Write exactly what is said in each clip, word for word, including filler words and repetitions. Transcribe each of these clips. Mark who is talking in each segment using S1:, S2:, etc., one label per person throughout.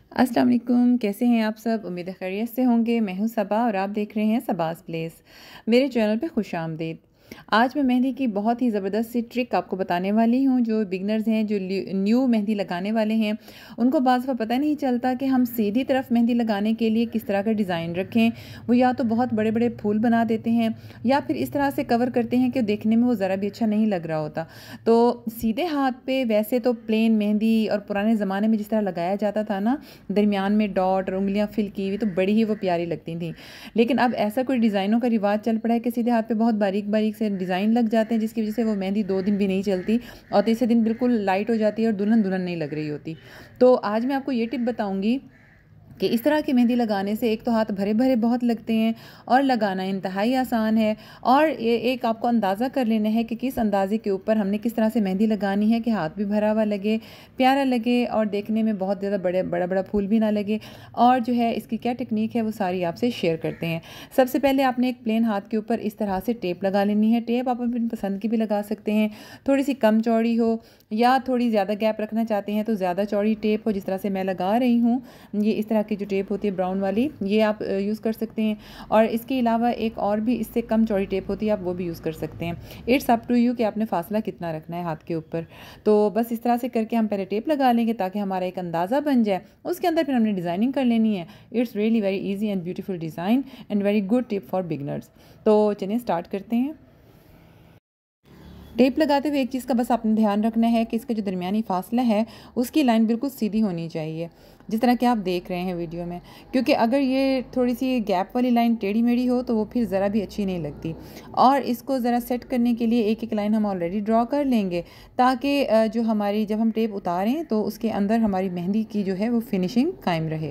S1: अस्सलाम वालेकुम, कैसे हैं आप सब? उम्मीद है खैरियत से होंगे। मैं हूं सबा और आप देख रहे हैं सबास प्लेस। मेरे चैनल पे खुश आमदीद। आज मैं मेहंदी की बहुत ही ज़बरदस्त सी ट्रिक आपको बताने वाली हूं। जो बिगनर्स हैं, जो न्यू मेहंदी लगाने वाले हैं, उनको बाज़ दफ़ा पता नहीं चलता कि हम सीधी तरफ मेहंदी लगाने के लिए किस तरह का डिज़ाइन रखें। वो या तो बहुत बड़े बड़े फूल बना देते हैं या फिर इस तरह से कवर करते हैं कि देखने में वो ज़रा भी अच्छा नहीं लग रहा होता। तो सीधे हाथ पे वैसे तो प्लेन मेहंदी और पुराने ज़माने में जिस तरह लगाया जाता था ना, दरमियान में डॉट और उंगलियां फिल की हुई, तो बड़ी ही वो प्यारी लगती थी। लेकिन अब ऐसा कोई डिज़ाइनों का रिवाज चल पड़ा है कि सीधे हाथ पे बहुत बारीक बारीक से डिज़ाइन लग जाते हैं, जिसकी वजह से वो मेहंदी दो दिन भी नहीं चलती और तीसरे दिन बिल्कुल लाइट हो जाती है और दुल्हन दुल्हन नहीं लग रही होती। तो आज मैं आपको ये टिप बताऊंगी कि इस तरह की मेहंदी लगाने से एक तो हाथ भरे भरे बहुत लगते हैं और लगाना इंतहाई आसान है। और ये एक आपको अंदाज़ा कर लेना है कि किस अंदाज़े के ऊपर हमने किस तरह से मेहंदी लगानी है कि हाथ भी भरा हुआ लगे, प्यारा लगे और देखने में बहुत ज़्यादा बड़े बड़ा बड़ा फूल भी ना लगे। और जो है इसकी क्या टेक्निक है वो सारी आपसे शेयर करते हैं। सबसे पहले आपने एक प्लेन हाथ के ऊपर इस तरह से टेप लगा लेनी है। टेप आप अपनी पसंद की भी लगा सकते हैं, थोड़ी सी कम चौड़ी हो या थोड़ी ज़्यादा गैप रखना चाहते हैं तो ज़्यादा चौड़ी टेप हो, जिस तरह से मैं लगा रही हूँ। ये इस तरह की जो टेप होती है ब्राउन वाली, ये आप यूज़ कर सकते हैं। और इसके अलावा एक और भी इससे कम चौड़ी टेप होती है, आप वो भी यूज़ कर सकते हैं। इट्स अप टू यू कि आपने फासला कितना रखना है हाथ के ऊपर। तो बस इस तरह से करके हम पहले टेप लगा लेंगे ताकि हमारा एक अंदाज़ा बन जाए। उसके अंदर फिर हमने डिज़ाइनिंग कर लेनी है। It's really very easy and beautiful design and very good tip for beginners. तो चलिए स्टार्ट करते हैं। टेप लगाते हुए एक चीज़ का बस आपने ध्यान रखना है कि इसका जो दरमियानी फासला है उसकी लाइन बिल्कुल सीधी होनी चाहिए, जिस तरह कि आप देख रहे हैं वीडियो में। क्योंकि अगर ये थोड़ी सी गैप वाली लाइन टेढ़ी मेढ़ी हो तो वो फिर ज़रा भी अच्छी नहीं लगती। और इसको ज़रा सेट करने के लिए एक एक लाइन हम ऑलरेडी ड्रॉ कर लेंगे ताकि जो हमारी जब हम टेप उतारें तो उसके अंदर हमारी मेहंदी की जो है वो फिनिशिंग कायम रहे।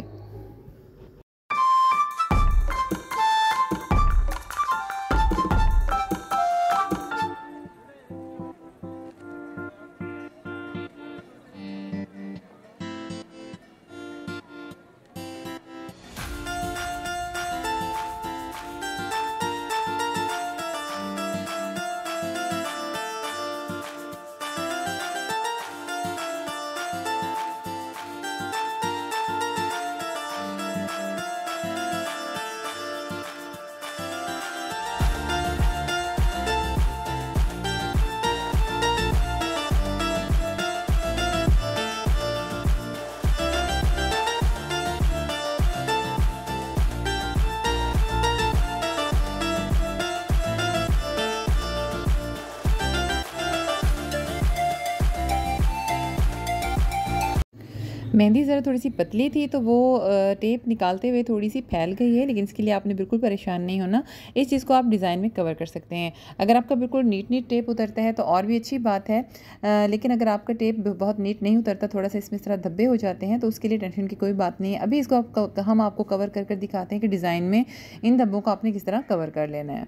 S1: मेहंदी ज़रा थोड़ी सी पतली थी तो वो टेप निकालते हुए थोड़ी सी फैल गई है, लेकिन इसके लिए आपने बिल्कुल परेशान नहीं होना। इस चीज़ को आप डिज़ाइन में कवर कर सकते हैं। अगर आपका बिल्कुल नीट नीट टेप उतरता है तो और भी अच्छी बात है, आ, लेकिन अगर आपका टेप बहुत नीट नहीं उतरता, थोड़ा सा इसमें इस तरह धब्बे हो जाते हैं, तो उसके लिए टेंशन की कोई बात नहीं है। अभी इसको आप, हम आपको कवर कर कर दिखाते हैं कि डिज़ाइन में इन धब्बों को आपने किस तरह कवर कर लेना है।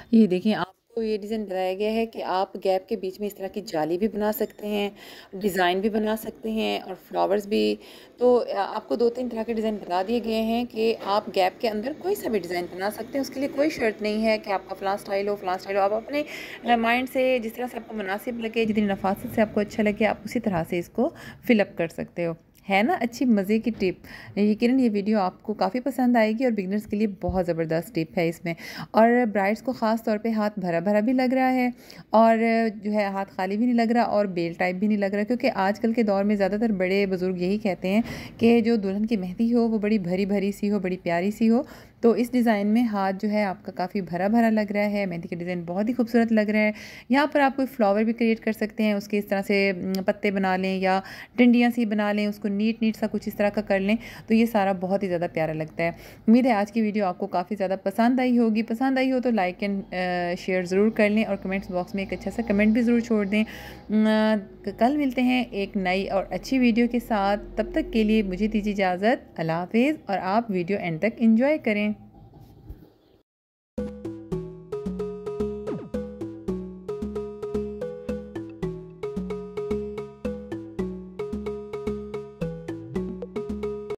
S1: ये देखिए, आपको ये डिज़ाइन बताया गया है कि आप गैप के बीच में इस तरह की जाली भी बना सकते हैं, डिज़ाइन भी बना सकते हैं और फ्लावर्स भी। तो अ, आपको दो तीन तरह के डिज़ाइन बता दिए गए हैं कि आप गैप के अंदर कोई सा भी डिज़ाइन बना सकते हैं। उसके लिए कोई शर्त नहीं है कि आपका फ़लाँ स्टाइल हो, फ़लाँ स्टाइल हो। आप अपने अ, माइंड से जिस तरह से आपको मुनासिब लगे, जितनी नफ़ासत से आपको अच्छा लगे, आप उसी तरह से इसको फ़िल अप कर सकते हो। है ना अच्छी मज़े की टिप। यकीनन ये वीडियो आपको काफ़ी पसंद आएगी और बिगिनर्स के लिए बहुत ज़बरदस्त टिप है इसमें। और ब्राइड्स को ख़ास तौर पे हाथ भरा-भरा भी लग रहा है और जो है हाथ खाली भी नहीं लग रहा और बेल टाइप भी नहीं लग रहा, क्योंकि आजकल के दौर में ज़्यादातर बड़े बुज़ुर्ग यही कहते हैं कि जो दुल्हन की मेहंदी हो वो बड़ी भरी-भरी सी हो, बड़ी प्यारी सी हो। तो इस डिज़ाइन में हाथ जो है आपका काफ़ी भरा-भरा लग रहा है, मेहंदी का डिज़ाइन बहुत ही खूबसूरत लग रहा है। यहाँ पर आप कोई फ्लावर भी क्रिएट कर सकते हैं, उसके इस तरह से उम, पत्ते बना लें या डंडियाँ सी बना लें, उसको नीट-नीट सा कुछ इस तरह का कर लें, तो ये सारा बहुत ही ज़्यादा प्यारा लगता है। उम्मीद है आज की वीडियो आपको काफ़ी ज़्यादा पसंद आई होगी। पसंद आई हो तो लाइक एंड शेयर ज़रूर कर लें और कमेंट्स बॉक्स में एक अच्छा सा कमेंट भी ज़रूर छोड़ दें। अ, कल मिलते हैं एक नई और अच्छी वीडियो के साथ। तब तक के लिए मुझे दीजिए इजाज़त। अल्लाह हाफ़िज़ और आप वीडियो एंड तक एंजॉय करें।